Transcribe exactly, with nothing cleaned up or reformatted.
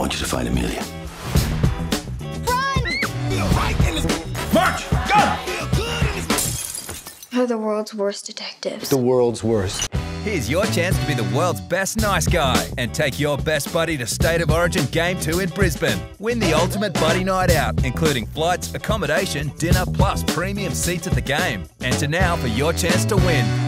want you to find Amelia. March! Go! You're the world's worst detectives. The world's worst. Here's your chance to be the world's best nice guy and take your best buddy to State of Origin Game two in Brisbane. Win the ultimate buddy night out, including flights, accommodation, dinner, plus premium seats at the game. Enter now for your chance to win.